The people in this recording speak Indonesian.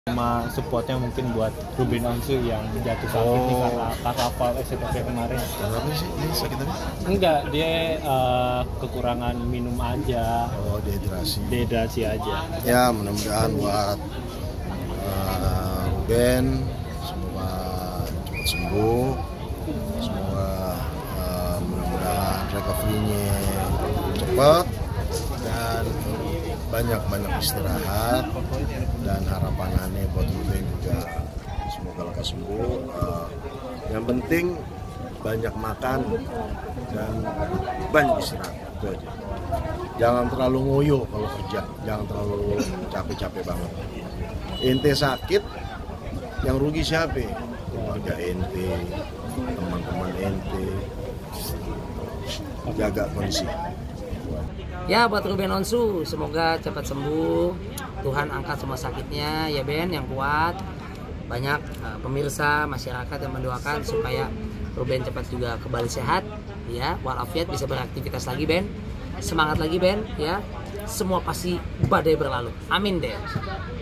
sama supportnya mungkin buat Ruben Onsu yang jatuh sakit nih karena kapal SCTV kemarin. Kenapa sih ini sakitnya? Enggak, dia kekurangan minum aja. Oh, Dehidrasi aja. Ya, mudah-mudahan buat Ruben semoga cepat sembuh. Semoga mudah-mudahan recovery-nya cepat dan banyak istirahat, dan harapan aneh buat Ruben juga semoga lekas sembuh. Yang penting banyak makan dan banyak istirahat, itu aja. Jangan terlalu ngoyo kalau kerja, jangan terlalu capek-capek banget. Ente sakit, yang rugi siapa? Keluarga ente, teman-teman ente. Jaga kondisi. Ya, buat Ruben Onsu semoga cepat sembuh. Tuhan angkat semua sakitnya ya Ben, yang kuat. Banyak pemirsa masyarakat yang mendoakan supaya Ruben cepat juga kembali sehat ya, walafiat, bisa beraktivitas lagi Ben. Semangat lagi Ben ya. Semua pasti badai berlalu. Amin deh.